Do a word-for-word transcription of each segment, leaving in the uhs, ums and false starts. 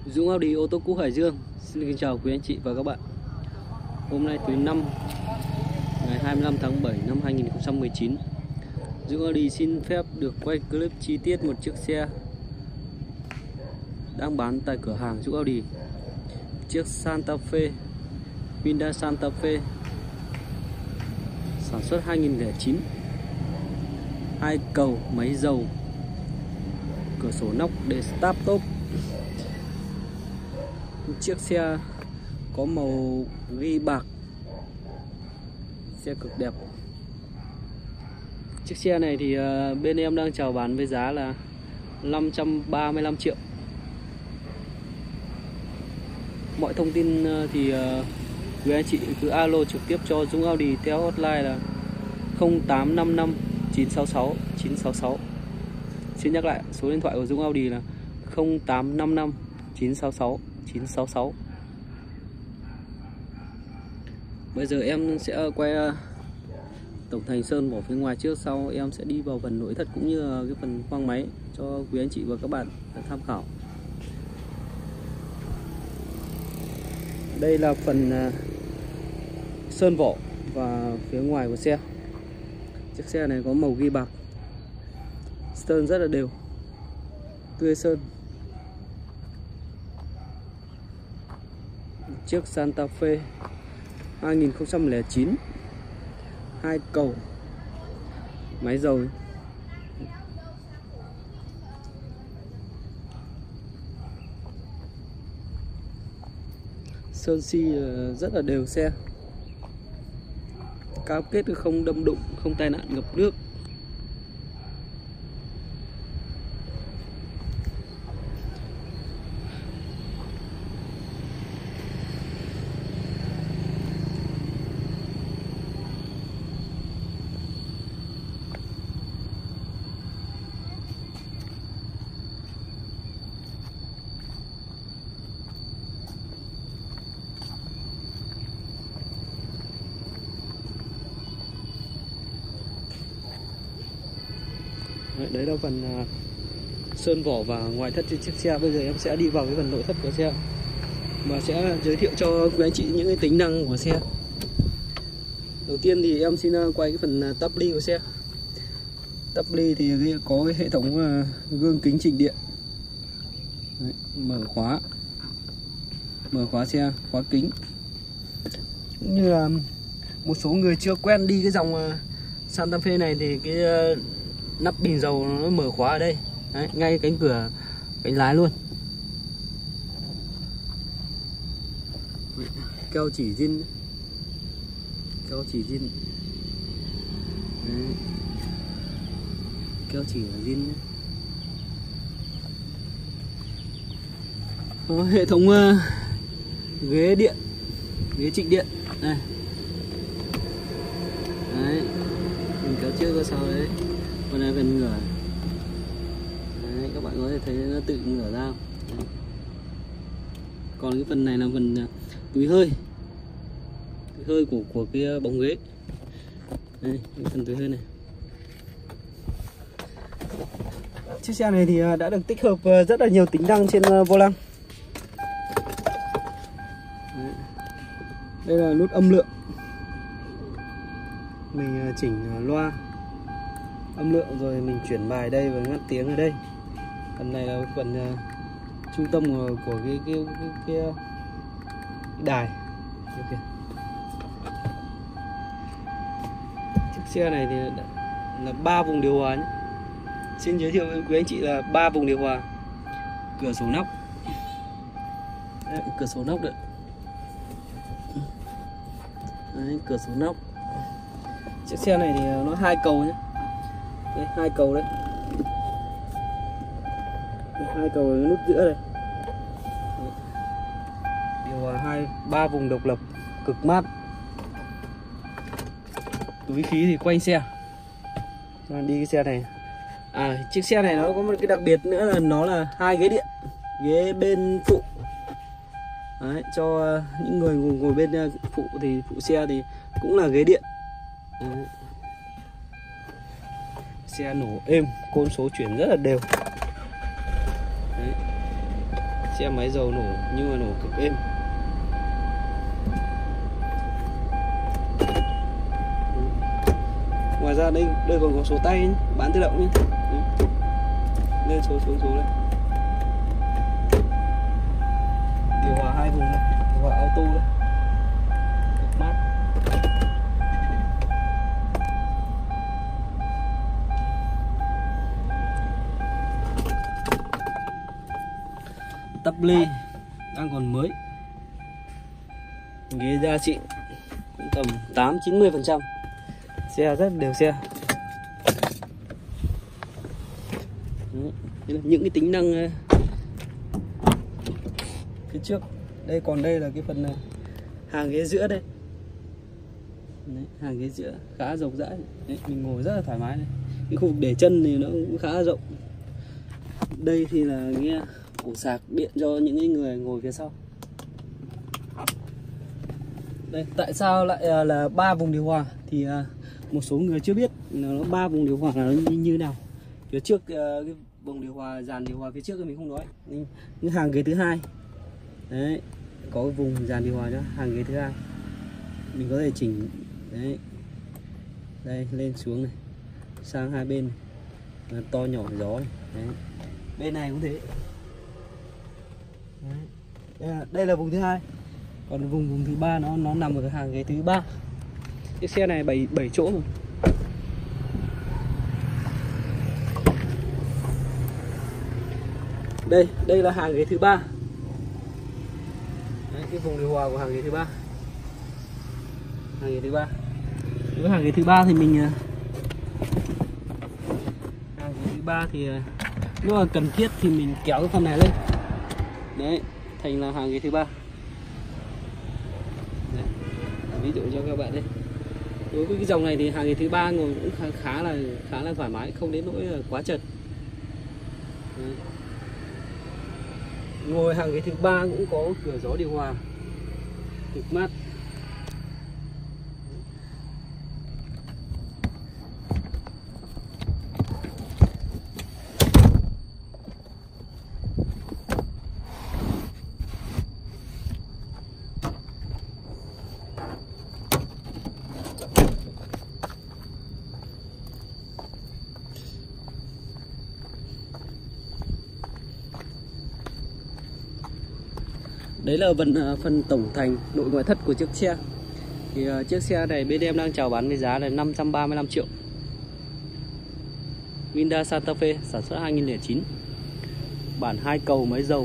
Dũng Audi ô tô cũ Hải Dương. Xin kính chào quý anh chị và các bạn. Hôm nay thứ năm ngày hai mươi lăm tháng bảy năm hai nghìn không trăm mười chín, Dũng Audi xin phép được quay clip chi tiết một chiếc xe đang bán tại cửa hàng Dũng Audi. Chiếc Santa Fe, Hyundai Santa Fe sản xuất hai nghìn không trăm lẻ chín, hai cầu, máy dầu, cửa sổ nóc để start top. Chiếc xe có màu ghi bạc, xe cực đẹp. Chiếc xe này thì bên em đang chào bán với giá là năm trăm ba mươi lăm triệu. Mọi thông tin thì quý anh chị cứ alo trực tiếp cho Dũng Audi theo hotline là không tám năm năm chín sáu sáu chín sáu sáu. Xin nhắc lại, số điện thoại của Dũng Audi là không tám năm năm chín sáu sáu chín sáu sáu. Bây giờ em sẽ quay tổng thành sơn vỏ phía ngoài trước, sau em sẽ đi vào phần nội thất cũng như cái phần khoang máy cho quý anh chị và các bạn tham khảo. Đây là phần sơn vỏ và phía ngoài của xe. Chiếc xe này có màu ghi bạc, sơn rất là đều, tươi sơn. Chiếc Santa Fe hai nghìn không trăm lẻ chín, hai cầu, máy dầu. Sơn xi rất là đều xe, cam kết không đâm đụng, không tai nạn ngập nước. Đấy là phần sơn vỏ và ngoại thất trên chiếc xe. Bây giờ em sẽ đi vào cái phần nội thất của xe và sẽ giới thiệu cho quý anh chị những cái tính năng của xe. Đầu tiên thì em xin quay cái phần tắp ly của xe. Tắp ly thì có cái hệ thống gương kính chỉnh điện. Đấy, mở khóa, mở khóa xe, khóa kính. Cũng như là một số người chưa quen đi cái dòng Santa Fe này thì cái nắp bình dầu nó mở khóa ở đây. Đấy, ngay cánh cửa cánh lái luôn. Keo chỉ zin, keo chỉ zin. Đấy, keo chỉ là zin. Có hệ thống uh, ghế điện, ghế trịnh điện. Đây. Đấy, mình kéo trước ra sau đấy. Phần này phần ngửa. Đấy, các bạn có thể thấy nó tự ngửa ra. Đấy. Còn cái phần này là phần túi hơi, túi hơi của của cái bóng ghế. Đây, cái phần túi hơi này. Chiếc xe này thì đã được tích hợp rất là nhiều tính năng trên vô lăng. Đấy. Đây là nút âm lượng, mình chỉnh loa âm lượng rồi mình chuyển bài đây và ngắt tiếng ở đây. Phần này là phần uh, trung tâm của, của cái, cái, cái, cái, cái đài. Okay. Chiếc xe này thì là ba vùng điều hòa nhé. Xin giới thiệu với quý anh chị là ba vùng điều hòa. Cửa sổ nóc. Đấy, cửa sổ nóc đấy. Đấy, cửa sổ nóc. Chiếc xe này thì nó hai cầu nhé. Đây, hai cầu đấy. Hai cầu nút giữa đây. Điều hòa hai, ba vùng độc lập, cực mát. Túi khí thì quanh xe. Đi cái xe này. À, chiếc xe này nó có một cái đặc biệt nữa là nó là hai ghế điện, ghế bên phụ. Đấy, cho những người ngồi, ngồi bên phụ thì phụ xe thì cũng là ghế điện. Đấy. Xe nổ êm, côn số chuyển rất là đều. Đấy. Xe máy dầu nổ nhưng mà nổ cực êm. Ngoài ra đây đây còn có số tay nhé, bán tự động nhé. Lên số số số đây. Điều hòa hai vùng đây, điều hòa auto đây. Cực mát. Tắp lê đang còn mới. Ghế da xịn cũng tầm tám chín mươi phần trăm. Xe rất đều xe. Những cái tính năng phía trước. Đây còn đây là cái phần hàng ghế giữa đây. Đấy, hàng ghế giữa khá rộng rãi. Đấy, mình ngồi rất là thoải mái này. Cái khu vực để chân thì nó cũng khá là rộng. Đây thì là nghe ổ sạc điện cho những người ngồi phía sau. Đây, tại sao lại là ba vùng điều hòa thì một số người chưa biết nó ba vùng điều hòa là nó như, như nào. Phía trước cái vùng điều hòa, dàn điều hòa phía trước thì mình không nói. Những hàng ghế thứ hai. Đấy, có cái vùng dàn điều hòa nhá, hàng ghế thứ hai. Mình có thể chỉnh đấy. Đây, lên xuống này. Sang hai bên này. To nhỏ gió này. Đấy. Bên này cũng thế. Đấy. Đây, là, đây là vùng thứ hai. Còn vùng vùng thứ ba nó nó nằm ở cái hàng ghế thứ ba. Chiếc xe này bảy bảy chỗ rồi. Đây, đây là hàng ghế thứ ba. Đấy, cái vùng điều hòa của hàng ghế thứ ba. Hàng ghế thứ ba. Đối với hàng ghế thứ ba thì mình hàng ghế thứ ba thì nếu mà cần thiết thì mình kéo cái phần này lên. Đấy, thành là hàng ghế thứ ba. Đấy, ví dụ cho các bạn đây. Đối với cái dòng này thì hàng ghế thứ ba ngồi cũng khá, khá là khá là thoải mái, không đến nỗi là quá chật. Đấy. Ngồi hàng ghế thứ ba cũng có cửa gió điều hòa cực mát. Đấy là phần phần tổng thành nội ngoại thất của chiếc xe. Thì uh, chiếc xe này bên em đang chào bán với giá là năm trăm ba mươi lăm triệu. Hyundai Santa Fe sản xuất hai nghìn lẻ chín. Bản hai cầu máy dầu.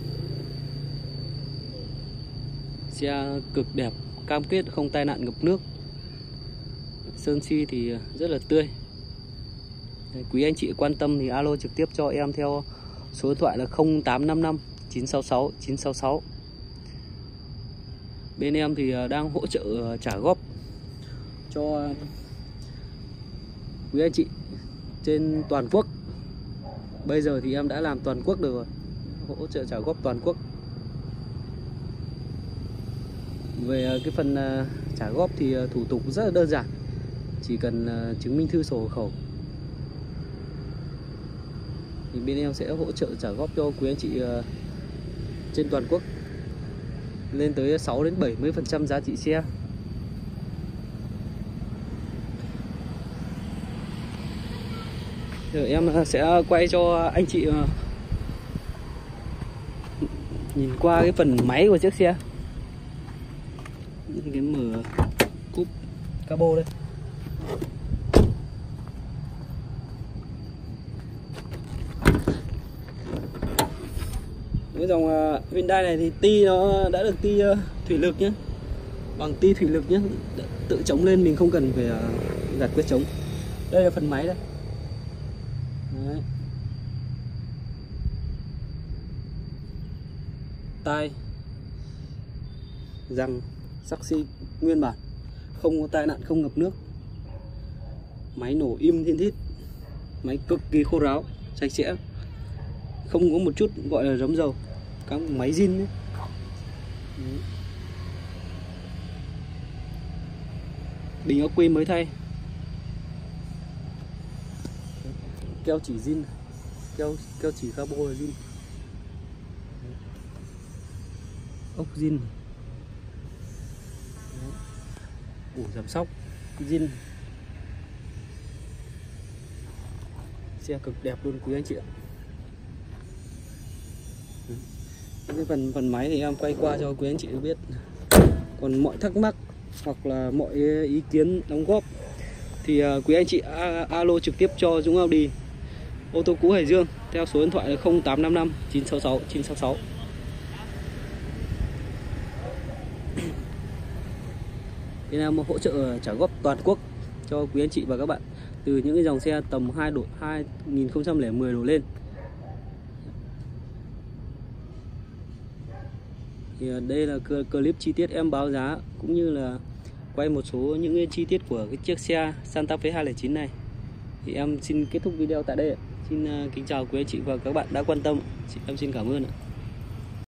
Xe cực đẹp, cam kết không tai nạn ngập nước. Sơn xi thì rất là tươi. Đấy, quý anh chị quan tâm thì alo trực tiếp cho em theo số điện thoại là không tám năm năm chín sáu sáu chín sáu sáu. Bên em thì đang hỗ trợ trả góp cho quý anh chị trên toàn quốc. Bây giờ thì em đã làm toàn quốc được rồi. Hỗ trợ trả góp toàn quốc. Về cái phần trả góp thì thủ tục rất là đơn giản. Chỉ cần chứng minh thư sổ hộ khẩu thì bên em sẽ hỗ trợ trả góp cho quý anh chị trên toàn quốc lên tới sáu đến bảy mươi phần trăm giá trị xe. Rồi em sẽ quay cho anh chị nhìn qua cái phần máy của chiếc xe. Cái mở cúp cabo đây. Cái dòng uh, Hyundai này thì ti nó đã được ti uh, thủy lực nhé, bằng ti thủy lực nhé, tự chống lên, mình không cần phải uh, gạt quyết chống. Đây là phần máy đây. Đấy. Tai, răng, sắc xi nguyên bản, không có tai nạn, không ngập nước. Máy nổ im thiên thít, máy cực kỳ khô ráo, sạch sẽ, không có một chút gọi là rấm dầu. Các máy zin ấy. Bình ắc quy mới thay, keo chỉ zin, keo keo chỉ cabo là zin. ốc zin, ủ giảm sóc zin, xe cực đẹp luôn quý anh chị ạ. Cái phần phần máy thì em quay qua cho quý anh chị biết. Còn mọi thắc mắc hoặc là mọi ý kiến đóng góp thì quý anh chị alo trực tiếp cho Dũng Audi ô tô cũ Hải Dương theo số điện thoại là không tám năm năm chín sáu sáu chín sáu sáu. Bên em hỗ trợ trả góp toàn quốc cho quý anh chị và các bạn từ những cái dòng xe tầm hai độ hai nghìn không trăm lẻ mười đổ lên. Thì đây là clip chi tiết em báo giá cũng như là quay một số những cái chi tiết của cái chiếc xe Santa Fe hai không chín này. Thì em xin kết thúc video tại đây. Xin kính chào quý anh chị và các bạn đã quan tâm. Em xin cảm ơn ạ.